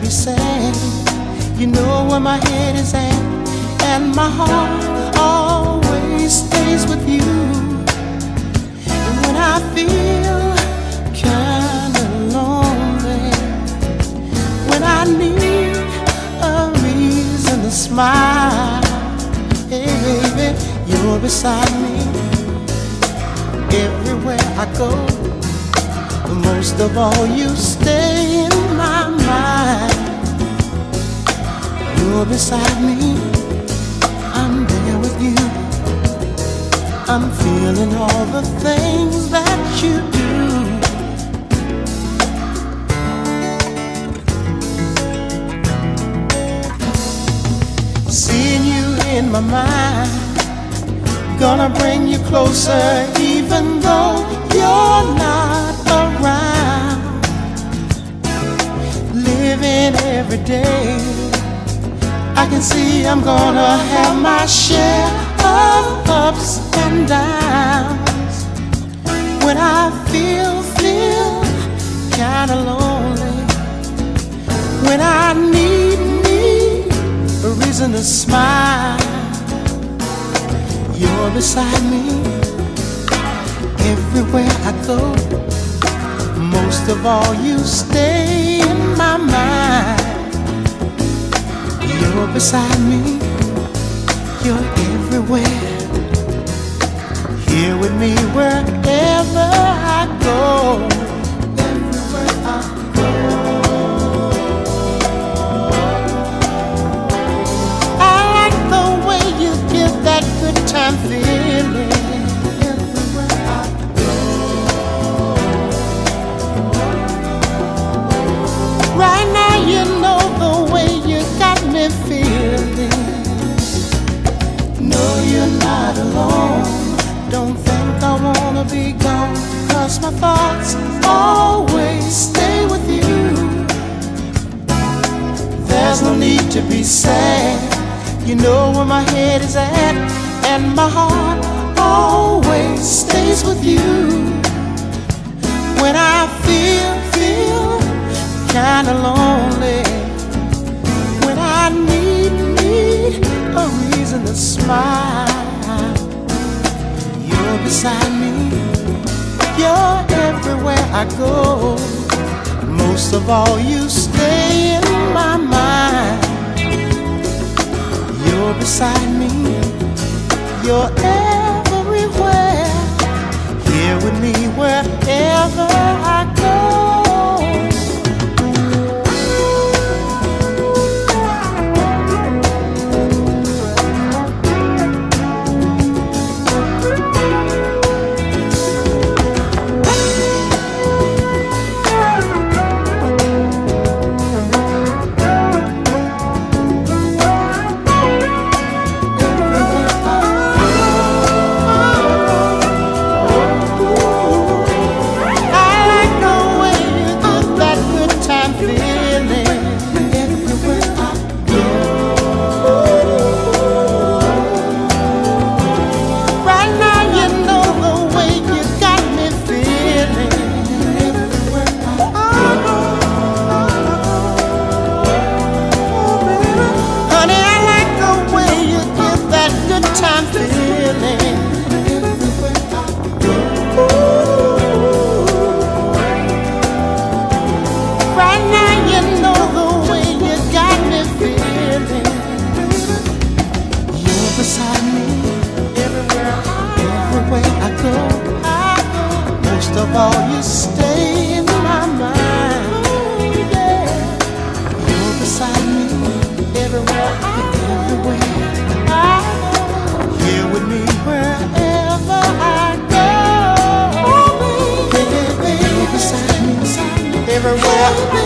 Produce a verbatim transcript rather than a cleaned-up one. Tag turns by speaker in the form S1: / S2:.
S1: be sad. You know where my head is at, and my heart always stays with you. And when I feel kinda lonely, when I need a reason to smile, hey baby, you're beside me everywhere I go. But most of all, you stay in my mind. You're beside me, I'm there with you. I'm feeling all the things that you do. Seeing you in my mind, gonna bring you closer even though you're not around. Living every day, I can see I'm gonna have my share of ups and downs. When I feel, feel kinda lonely, when I need, need a reason to smile, you're beside me everywhere I go. Most of all, you stay in my mind. You're beside me, you're everywhere. Here with me wherever I go. Everywhere I go. I like the way you give that good time feeling. Everywhere I go. Right now you know the way you got me feeling. No, you're not alone. Don't think I wanna be gone, 'cause my thoughts always stay with you. There's no need to be sad. You know where my head is at, and my heart always stays with you. When I feel, feel kinda lonely, when I need, need a reason to smile, you're beside me, you're everywhere I go. Most of all, you stay in my mind. You're beside me, you're everywhere. Here with me wherever I go. Beside me, everywhere, everywhere I go, I go. Most of all, you stay in my mind. Ooh, yeah. You're beside me, everywhere, everywhere I go. Here with me wherever I go. Oh, baby, baby, beside me, beside me, everywhere.